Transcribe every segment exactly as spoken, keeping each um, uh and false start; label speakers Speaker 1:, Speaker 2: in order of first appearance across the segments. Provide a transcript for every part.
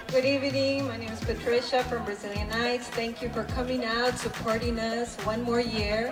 Speaker 1: Good evening, my name is Patricia from Brazilian Nights. Thank you for coming out, supporting us one more year.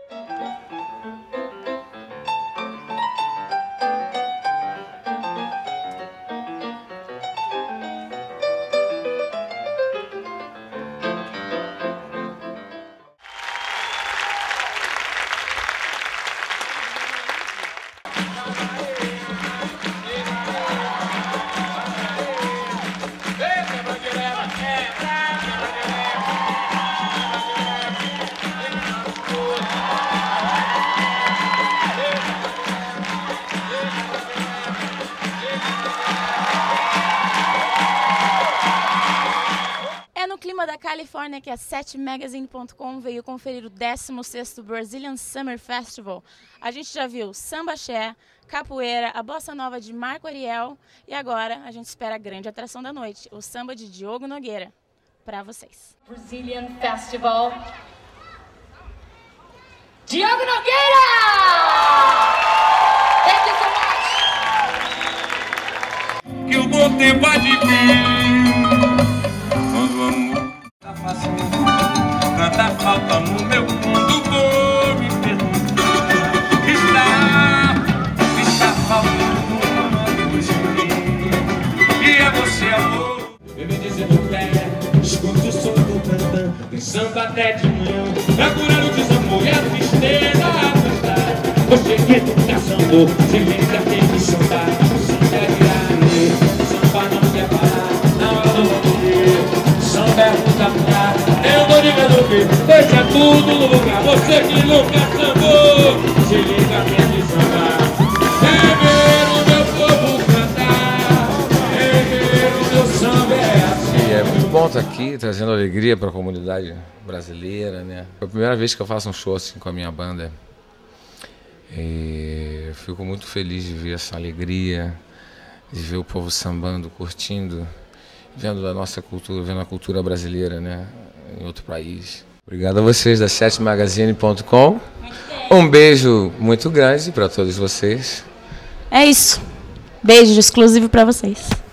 Speaker 2: No clima da Califórnia que a sete magazine ponto com veio conferir o décimo sexto Brazilian Summer Festival. A gente já viu samba axé, capoeira, a bossa nova de Marco Ariel e agora a gente espera a grande atração da noite, o samba de Diogo Nogueira, para vocês.
Speaker 3: Brazilian Festival, Diogo Nogueira! Thank you so much!
Speaker 4: Que o bom tempo há de vir. Quando o amor tá fácil, tanta falta no meu mundo, vou me perguntar. Está, está faltando um amigo de mim. E é você, amor. Vem me dizendo o pé, escute o som do tantã. Tem samba até de manhã, pra curar o desamor e a tristeza a afastar. Eu cheguei do caçambo, se liga, tem que sambar. Samba é virar, samba não quer parar. Na hora do rodeio, samba é muita mulher. Eu vou ligando o que deixa tudo no lugar. Você que nunca sambou, se liga, tem que sambar. Rever o meu povo cantar, rever o meu samba é assim.
Speaker 5: É muito bom estar aqui, trazendo alegria para a comunidade brasileira, né? Foi a primeira vez que eu faço um show assim com a minha banda. E eu fico muito feliz de ver essa alegria, de ver o povo sambando, curtindo, vendo a nossa cultura, vendo a cultura brasileira, né, em outro país. Obrigado a vocês da sete magazine ponto com. Um beijo muito grande para todos vocês.
Speaker 2: É isso. Beijo exclusivo para vocês.